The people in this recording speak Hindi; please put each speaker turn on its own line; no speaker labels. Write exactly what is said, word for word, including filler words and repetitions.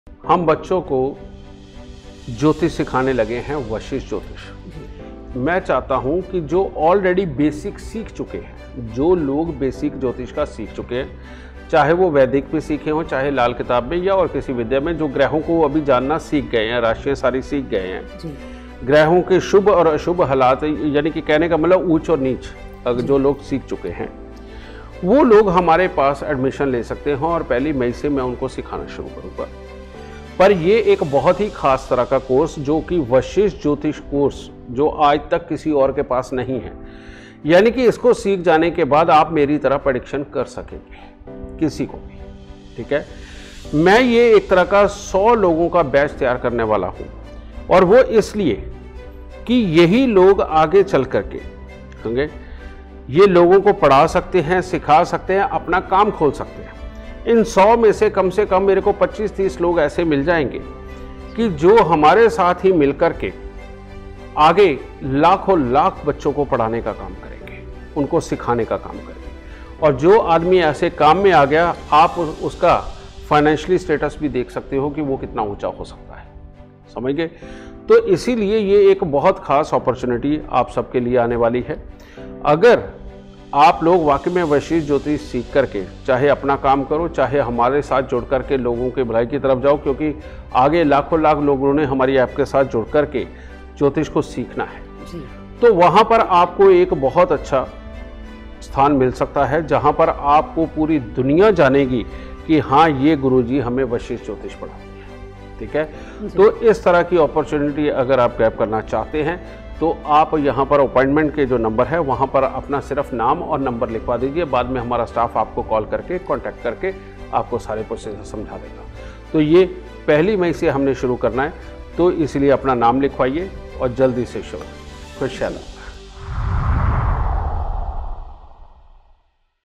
हम बच्चों को ज्योतिष सिखाने लगे हैं, वशिष्ठ ज्योतिष। मैं चाहता हूं कि जो ऑलरेडी बेसिक सीख चुके हैं, जो लोग बेसिक ज्योतिष का सीख चुके हैं, चाहे वो वैदिक में सीखे हों, चाहे लाल किताब में या और किसी विद्या में, जो ग्रहों को अभी जानना सीख गए हैं, राशियाँ सारी सीख गए हैं, ग्रहों के शुभ और अशुभ हालात, यानी कि कहने का मतलब ऊंच और नीच, अगर जो लोग सीख चुके हैं वो लोग हमारे पास एडमिशन ले सकते हैं और पहली मई से मैं उनको सिखाना शुरू करूँगा। पर ये एक बहुत ही खास तरह का कोर्स, जो कि वशिष्ठ ज्योतिष कोर्स, जो आज तक किसी और के पास नहीं है। यानी कि इसको सीख जाने के बाद आप मेरी तरह प्रेडिक्शन कर सकेंगे किसी को भी, ठीक है। मैं ये एक तरह का सौ लोगों का बैच तैयार करने वाला हूँ, और वो इसलिए कि यही लोग आगे चल करके होंगे, ये लोगों को पढ़ा सकते हैं, सिखा सकते हैं, अपना काम खोल सकते हैं। इन सौ में से कम से कम मेरे को पच्चीस तीस लोग ऐसे मिल जाएंगे कि जो हमारे साथ ही मिलकर के आगे लाखों लाख बच्चों को पढ़ाने का काम करेंगे, उनको सिखाने का काम करेंगे। और जो आदमी ऐसे काम में आ गया, आप उसका फाइनेंशियली स्टेटस भी देख सकते हो कि वो कितना ऊंचा हो सकता है, समझ गए। तो इसीलिए ये एक बहुत खास अपॉर्चुनिटी आप सबके लिए आने वाली है। अगर आप लोग वाकई में वशिष्ठ ज्योतिष सीख करके चाहे अपना काम करो, चाहे हमारे साथ जुड़ करके लोगों के भलाई की तरफ जाओ, क्योंकि आगे लाखों लाख लोगों ने हमारी ऐप के साथ जुड़ करके ज्योतिष को सीखना है जी। तो वहाँ पर आपको एक बहुत अच्छा स्थान मिल सकता है, जहाँ पर आपको पूरी दुनिया जानेगी कि हाँ, ये गुरुजी हमें वशिष्ठ ज्योतिष पढ़ाते हैं, ठीक है। तो इस तरह की अपॉर्चुनिटी अगर आप ग्रैब करना चाहते हैं तो आप यहाँ पर अपॉइंटमेंट के जो नंबर है वहाँ पर अपना सिर्फ नाम और नंबर लिखवा दीजिए। बाद में हमारा स्टाफ आपको कॉल करके कांटेक्ट करके आपको सारे प्रोसेस समझा देगा। तो ये पहली मई से हमने शुरू करना है, तो इसलिए अपना नाम लिखवाइए और जल्दी से शुरू। खुशहाल।